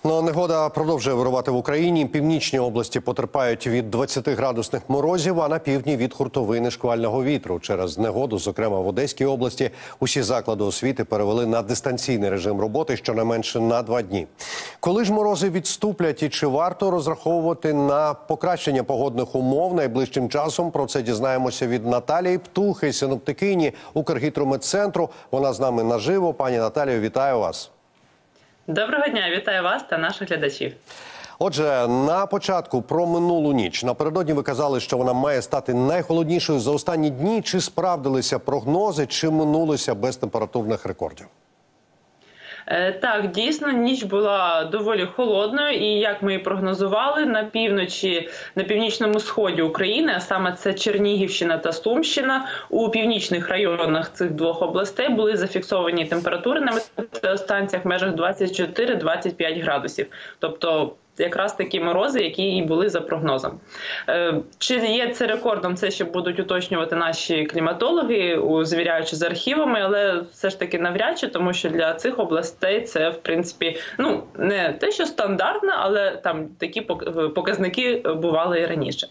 Ну, негода продовжує вирувати в Україні. Північні області потерпають від 20-градусних морозів, а на півдні від хуртовини шквального вітру. Через негоду, зокрема в Одеській області, усі заклади освіти перевели на дистанційний режим роботи щонайменше на 2 дні. Коли ж морози відступлять і чи варто розраховувати на покращення погодних умов найближчим часом? Про це дізнаємося від Наталії Птухи, синоптикині Укргідрометцентру. Вона з нами наживо. Пані Наталію, вітаю вас. Доброго дня, вітаю вас та наших глядачів. Отже, на початку про минулу ніч. Напередодні ви казали, що вона має стати найхолоднішою за останні дні. Чи справдилися прогнози, чи минулися без температурних рекордів? Так, дійсно, ніч була доволі холодною, і як ми і прогнозували, на півночі, на північному сході України, а саме це Чернігівщина та Сумщина, у північних районах цих двох областей були зафіксовані температури на метеостанціях в межах 24-25 градусів. Тобто якраз такі морози, які і були за прогнозом. Чи є це рекордом, це ще будуть уточнювати наші кліматологи, звіряючи з архівами, але все ж таки навряд чи, тому що для цих областей це, в принципі, ну, не те, що стандартно, але там такі показники бували і раніше.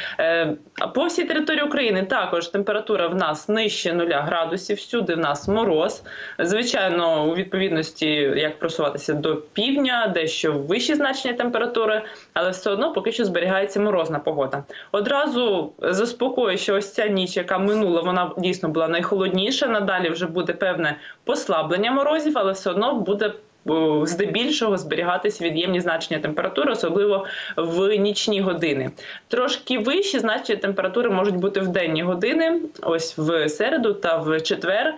По всій території України також температура в нас нижче 0 градусів, всюди в нас мороз. Звичайно, у відповідності, як просуватися до півдня, дещо вищі значення температури, але все одно поки що зберігається морозна погода. Одразу заспокоюю, що ось ця ніч, яка минула, вона дійсно була найхолодніша, надалі вже буде певне послаблення морозів, але все одно буде здебільшого зберігатися від'ємні значення температури, особливо в нічні години. Трошки вищі значення температури можуть бути в денні години, ось в середу та в четвер.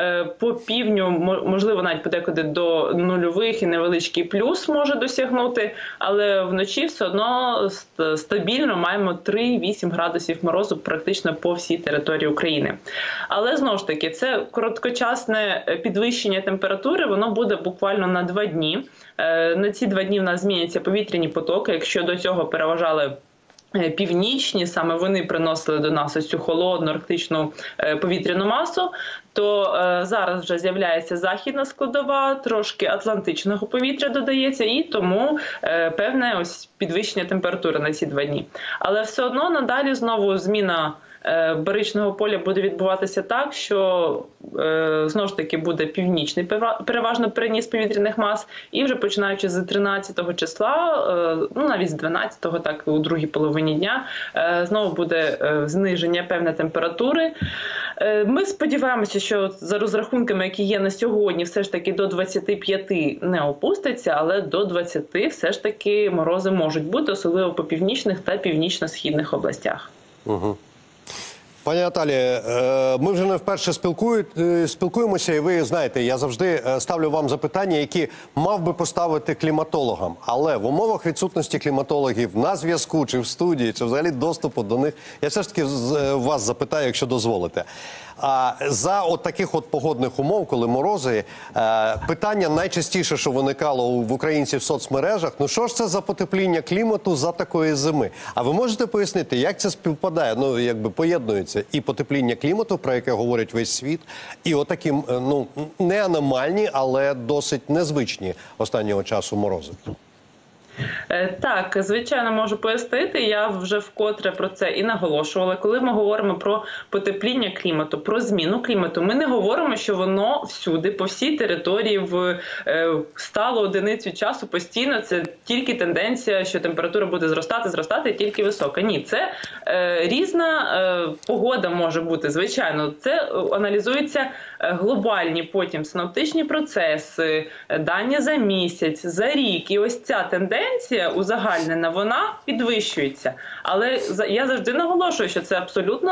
По півдню, можливо, навіть подекуди до нульових і невеличкий плюс може досягнути, але вночі все одно стабільно маємо 3-8 градусів морозу практично по всій території України. Але, знову ж таки, це короткочасне підвищення температури, воно буде буквально на 2 дні. На ці 2 дні в нас зміняться повітряні потоки. Якщо до цього переважали північні, саме вони приносили до нас ось цю холодну арктичну повітряну масу, то зараз вже з'являється західна складова, трошки атлантичного повітря додається, і тому певне ось підвищення температури на ці 2 дні. Але все одно надалі знову зміна баричного поля буде відбуватися так, що знову ж таки буде північний переважно переніс повітряних мас, і вже починаючи з 13 числа, ну навіть з 12-го, так у другій половині дня, знову буде зниження певної температури. Ми сподіваємося, що за розрахунками, які є на сьогодні, все ж таки до 25 не опуститься, але до 20 все ж таки морози можуть бути, особливо по північних та північно-східних областях. Угу. Пані Наталі, ми вже не вперше спілкуємося, і ви знаєте, я завжди ставлю вам запитання, які мав би поставити кліматологам. Але в умовах відсутності кліматологів на зв'язку, чи в студії, чи взагалі доступу до них, я все ж таки вас запитаю, якщо дозволите. За от таких от погодних умов, коли морози, питання найчастіше, що виникало в українців в соцмережах, ну що ж це за потепління клімату за такої зими? А ви можете пояснити, як це співпадає, ну якби поєднується і потепління клімату, про яке говорить весь світ, і отакі, ну, не аномальні, але досить незвичні останнього часу морози? Так, звичайно, можу пояснити. Я вже вкотре про це і наголошувала. Коли ми говоримо про потепління клімату, про зміну клімату, ми не говоримо, що воно всюди, по всій території, в сталу одиницю часу постійно. Це тільки тенденція, що температура буде зростати, тільки висока. Ні, це різна погода може бути, звичайно. Це аналізуються глобальні потім синоптичні процеси, дані за місяць, за рік. І ось ця тенденція узагальнена, вона підвищується. Але я завжди наголошую, що це абсолютно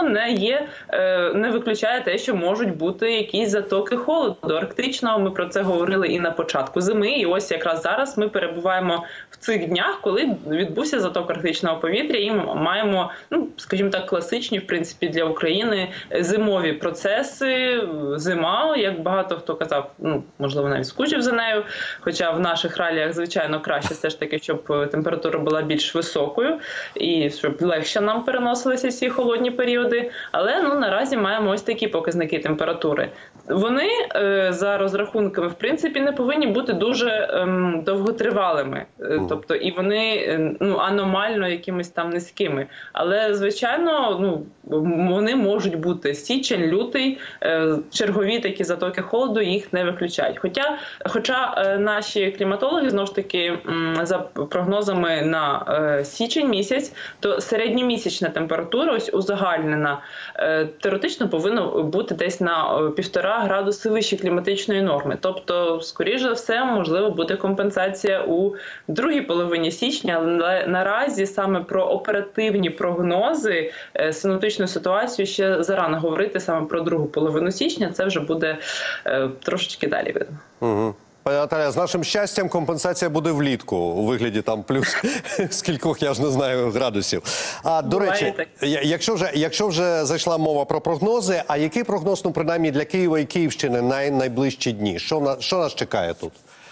не виключає те, що можуть бути якісь затоки холоду арктичного. Ми про це говорили і на початку зими. І ось якраз зараз ми перебуваємо в цих днях, коли відбувся заток арктичного повітря, і ми маємо, ну, скажімо так, класичні, в принципі, для України зимові процеси. Зима, як багато хто казав, ну, можливо, навіть скучив за нею, хоча в наших реаліях, звичайно, краще все ж таки, щоб температура була більш високою і щоб легше нам переносилися ці холодні періоди. Але, ну, наразі маємо ось такі показники температури. Вони за розрахунками, в принципі, не повинні бути дуже довготривалими, тобто і вони аномально якимись там низькими. Але звичайно, вони можуть бути січень, лютий, чергові такі затоки холоду їх не виключають. Хоча наші кліматологи знову ж таки за прогнозами на січень місяць, то середньомісячна температура, ось узагальнена, теоретично повинна бути десь на 1,5 градуси вище кліматичної норми. Тобто, скоріш за все, можливо, буде компенсація у другій половині січня, але наразі саме про оперативні прогнози, синоптичну ситуацію ще зарано говорити саме про другу половину січня, це вже буде трошечки далі видно. Угу. Пані Наталя, з нашим щастям компенсація буде влітку, у вигляді там плюс скількох, я ж не знаю, градусів. А, до речі, якщо вже зайшла мова про прогнози, а який прогноз, принаймні, для Києва і Київщини на найближчі дні? Що нас чекає тут?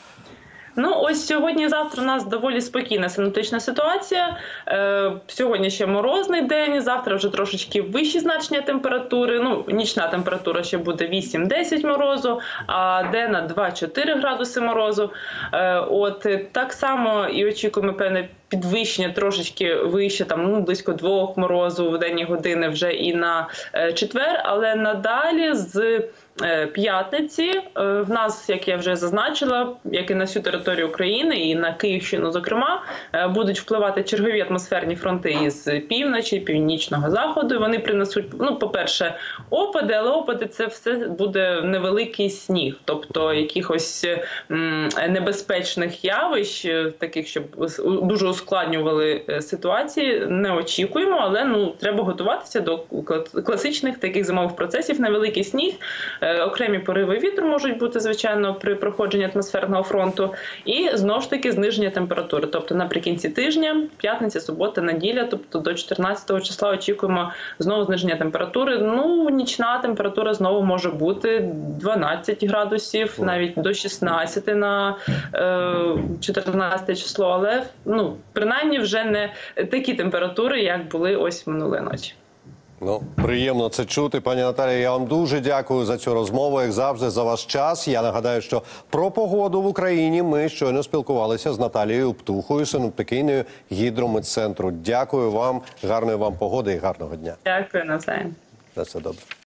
Ось сьогодні-завтра у нас доволі спокійна синоптична ситуація. Сьогодні ще морозний день, завтра вже трошечки вищі значення температури. Нічна температура ще буде 8-10 морозу, а денна 2-4 градуси морозу. Так само і очікуємо певне підвищення трошечки вище, близько 2 морозу в денні години вже і на четвер, але надалі з п'ятниці в нас, як я вже зазначила, як і на всю територію України, і на Київщину, зокрема, будуть впливати чергові атмосферні фронти із півночі, північного заходу. Вони принесуть, по-перше, опади, але опади – це все буде невеликий сніг, тобто якихось небезпечних явищ, таких, щоб дуже ускладнювали ситуації, не очікуємо, але треба готуватися до класичних таких зимових процесів. Невеликий сніг, окремі пориви вітру можуть бути, звичайно, при проходженні атмосферного фронту. І, знову ж таки, зниження температури. Тобто наприкінці тижня, п'ятниця, субота, неділя, тобто до 14 числа очікуємо знову зниження температури. Нічна температура знову може бути 12 градусів, навіть до 16 на 14 число. Але, принаймні, вже не такі температури, як були ось минулої ночі. Приємно це чути. Пані Наталія, я вам дуже дякую за цю розмову, як завжди, за ваш час. Я нагадаю, що про погоду в Україні ми щойно спілкувалися з Наталією Птухою, синоптикинею Гідрометцентру. Дякую вам, гарної вам погоди і гарного дня. Дякую, навзаєм. На все добре.